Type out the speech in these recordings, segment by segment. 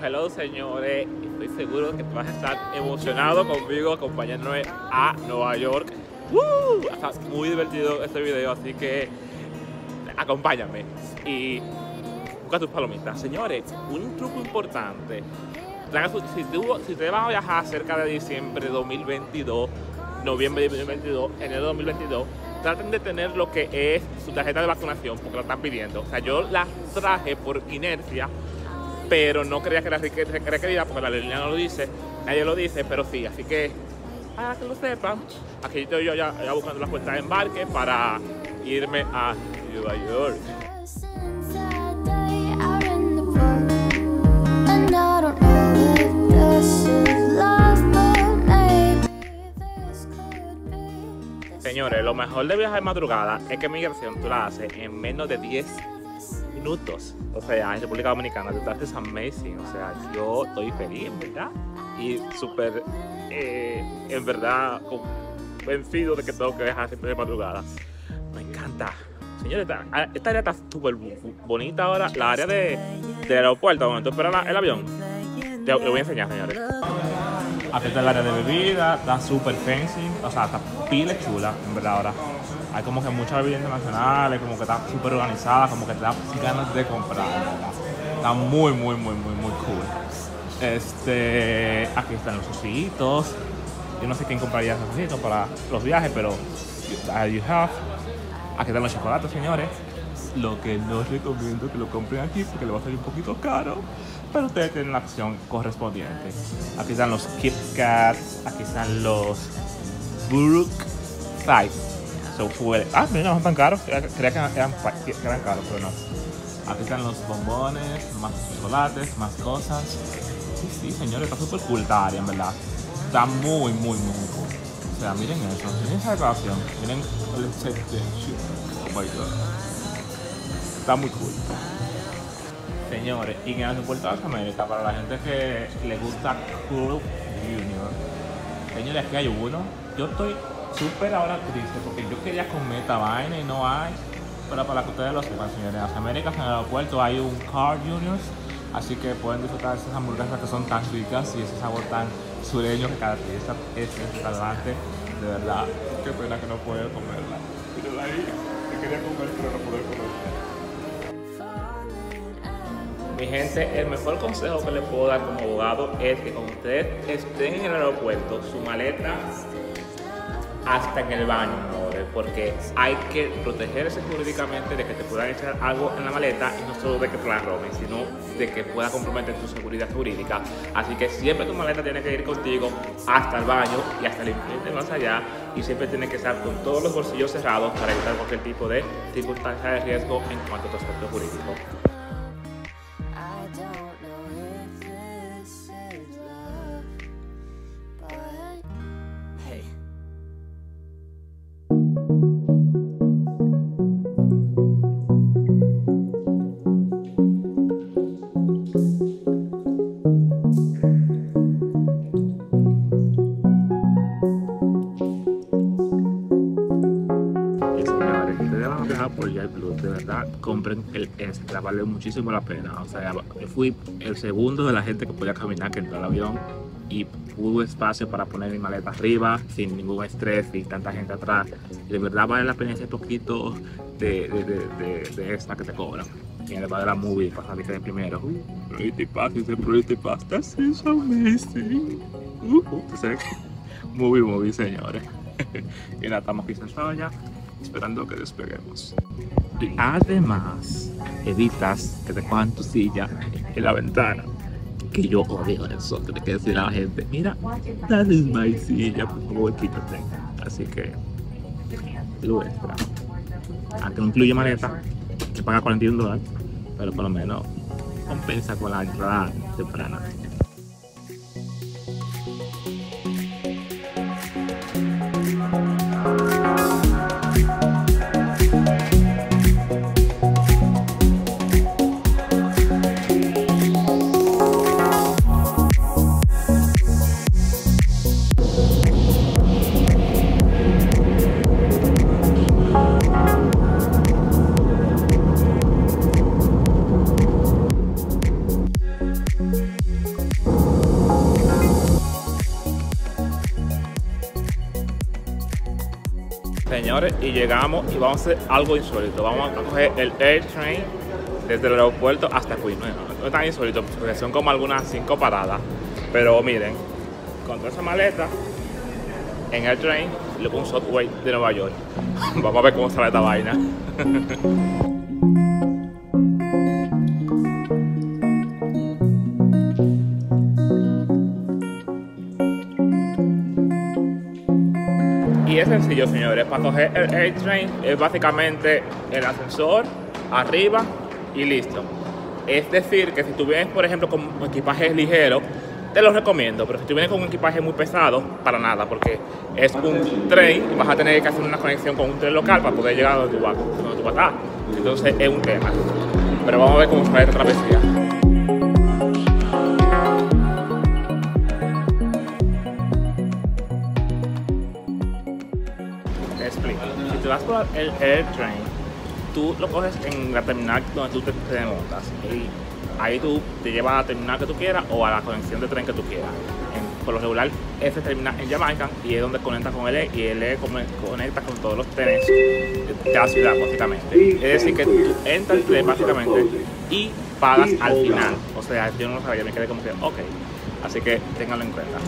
hello señores, estoy seguro que vas a estar emocionado conmigo acompañándome a Nueva York. Está muy divertido este video, así que acompáñame y busca tus palomitas. Señores, un truco importante, si ustedes van a viajar cerca de diciembre de 2022, noviembre de 2022, enero de 2022, traten de tener lo que es su tarjeta de vacunación porque lo están pidiendo. O sea, yo la traje por inercia, pero no creía que era requerida porque la aerolínea no lo dice, nadie lo dice, pero sí, así que para que lo sepan, aquí estoy yo ya buscando la cuenta de embarque para irme a Nueva York. Señores, lo mejor de viajar de madrugada es que migración tú la haces en menos de 10 minutos. O sea, en República Dominicana, that is amazing. O sea, yo estoy feliz, ¿verdad? Y súper, en verdad, convencido de que tengo que viajar siempre de madrugada. Me encanta. Señores, esta área está súper bonita ahora. La área del aeropuerto, donde tú esperas el avión. Te voy a enseñar, señores. Aquí está el área de bebida, está súper fancy, o sea, está pila chula, en verdad ahora. Hay como que muchas bebidas internacionales, como que está súper organizada, como que te da ganas de comprar, ¿verdad? Está muy cool. Aquí están los ositos. Yo no sé quién compraría esos ositos para los viajes, pero you have. Aquí están los chocolates, señores. Lo que no recomiendo que lo compren aquí porque le va a salir un poquito caro, pero ustedes tienen la acción correspondiente. Aquí están los Kit Kats, aquí están los Brook Size. Mira, no son tan caros. Creía que eran caros, pero no. Aquí están los bombones, más chocolates, más cosas. Sí, señores, está súper cool esta área, en verdad. Está muy cool. O sea, miren eso, miren esa decoración, miren el set de shit. Oh my god. Está muy cool. Señores, y en el aeropuerto de América, para la gente que le gusta Club Junior, señores, aquí hay uno. Yo estoy súper ahora triste porque yo quería comer esta vaina y no hay. Pero para que ustedes lo sepan, señores, en las Américas, en el aeropuerto hay un Carl Junior, así que pueden disfrutar de esas hamburguesas que son tan ricas y ese sabor tan sureño que caracteriza este restaurante. De verdad, qué pena que no puedo comerla. Pero ahí, que quería comer, pero no pude comer. Mi gente, el mejor consejo que les puedo dar como abogado es que cuando ustedes estén en el aeropuerto, su maleta hasta en el baño, ¿no? Porque hay que protegerse jurídicamente de que te puedan echar algo en la maleta y no solo de que te la roben, sino de que pueda comprometer tu seguridad jurídica. Así que siempre tu maleta tiene que ir contigo hasta el baño y hasta el infinito más allá, y siempre tiene que estar con todos los bolsillos cerrados para evitar cualquier tipo de circunstancia de riesgo en cuanto a tu aspecto jurídico. Por JetBlue, de verdad, compren el extra, vale muchísimo la pena. O sea, yo fui el segundo de la gente que podía caminar que entró al avión y hubo espacio para poner mi maleta arriba sin ningún estrés y tanta gente atrás. Y de verdad vale la pena ese poquito de extra que te cobran. Y además de la movie para salir de primero. Priority Pass, dice Priority Pass, that's so amazing. Movie, señores. Y nada, estamos aquí sentados ya, esperando que despeguemos. Y además, evitas que te cojan tu silla en la ventana. Que yo odio eso, tienes que decir a la gente, mira, that is my silla, por favor, quítate. Así que, lo extra. Aunque no incluye maleta, que paga $41, pero por lo menos compensa con la entrada temprana. señores, y llegamos y vamos a hacer algo insólito. Vamos a coger el Air Train desde el aeropuerto hasta Queens. No es tan insólito, porque son como algunas 5 paradas. Pero miren, con toda esa maleta en Air Train, luego un subway de Nueva York. Vamos a ver cómo sale esta vaina. Y es sencillo, señores, para coger el Air Train es básicamente el ascensor, arriba y listo. Es decir, que si tú vienes, por ejemplo, con equipaje ligero, te lo recomiendo, pero si tú vienes con un equipaje muy pesado, para nada, porque es un tren y vas a tener que hacer una conexión con un tren local para poder llegar a donde tú vas a estar. Entonces es un tema. Pero vamos a ver cómo sale esta travesía. Te explico. Si te vas por el Air Train, tú lo coges en la terminal donde tú te montas. Y ahí tú te llevas a la terminal que tú quieras o a la conexión de tren que tú quieras. Por lo regular, ese termina en Jamaica y es donde conecta con el y el conecta con todos los trenes de la ciudad, básicamente. Es decir, que tú entras al tren, básicamente, y pagas al final. O sea, yo no lo sabía, me quedé como que, ok. Así que ténganlo en cuenta.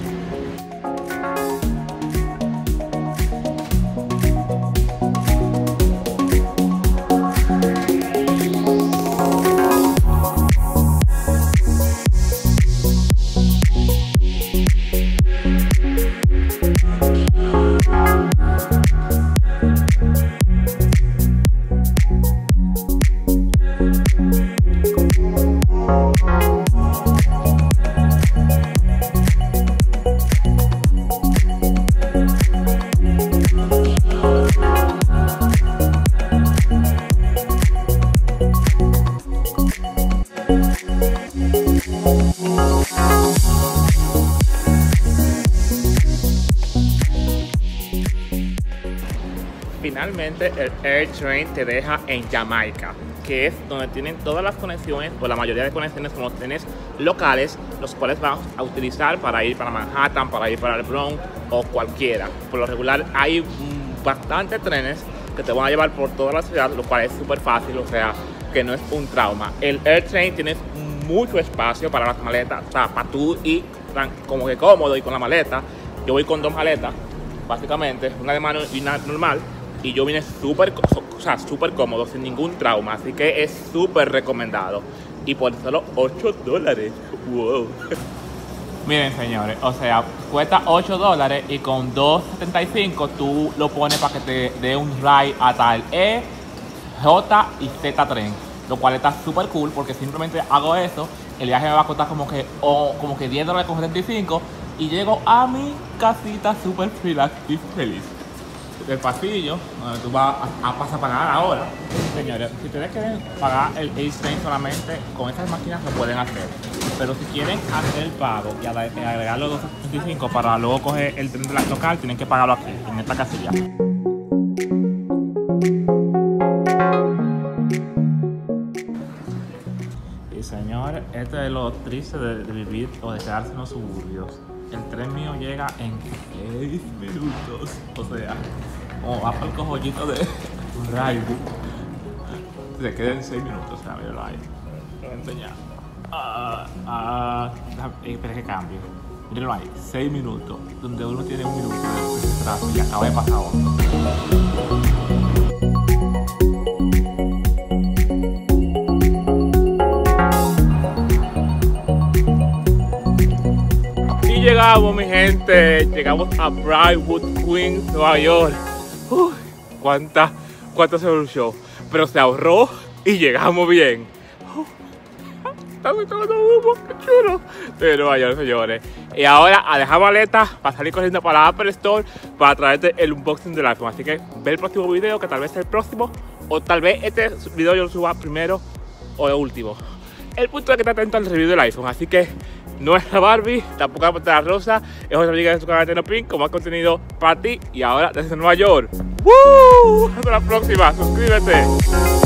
Finalmente el Air Train te deja en Jamaica, que es donde tienen todas las conexiones o la mayoría de conexiones con los trenes locales, los cuales vamos a utilizar para ir para Manhattan, para ir para el Bronx o cualquiera. Por lo regular hay bastantes trenes que te van a llevar por toda la ciudad, lo cual es súper fácil, o sea que no es un trauma. El Air Train tiene mucho espacio para las maletas, o sea, para tú ir como que cómodo y con la maleta. Yo voy con 2 maletas, básicamente, una de mano y una normal. Y yo vine súper cómodo, sin ningún trauma, así que es súper recomendado. Y por solo $8. Wow. Miren, señores, o sea, cuesta $8 y con $2.75 tú lo pones para que te dé un ride hasta el E, J y Z tren. Lo cual está súper cool porque simplemente hago eso, el viaje me va a costar como que $10 con 75 y llego a mi casita súper relax y feliz. El pasillo donde tú vas a pasar a pagar ahora. Señores, si ustedes quieren pagar el Air Train solamente con estas máquinas lo pueden hacer, pero si quieren hacer el pago y agregar los $2.75 para luego coger el tren local, tienen que pagarlo aquí, en esta casilla. Y señores, esto es lo triste de vivir o de quedarse en los suburbios. El tren mío llega en 6 minutos. O sea, como va para el cojollito de Raibu, se queda en 6 minutos. O sea, míralo ahí. Lo voy a enseñar. Espera que cambie. Míralo ahí, 6 minutos. Donde uno tiene 1 minuto de retraso y acaba de pasar otro. Llegamos, mi gente, llegamos a Brightwood, Queens, Nueva York. ¿Cuánta se luchó? Pero se ahorró y llegamos bien. Estamos tomando humo, qué chulo. De Nueva York, señores. Y ahora a dejar maletas para salir corriendo para la Apple Store para traerte el unboxing del iPhone. Así que ve el próximo video, que tal vez sea el próximo, o tal vez este video yo lo suba primero o el último. El punto es que está atento al review del iPhone, así que no es la Barbie, tampoco es la Pantera Rosa, es otra amiga de su canal de Tenopin con más contenido para ti y ahora desde Nueva York. ¡Woo! Hasta la próxima, suscríbete.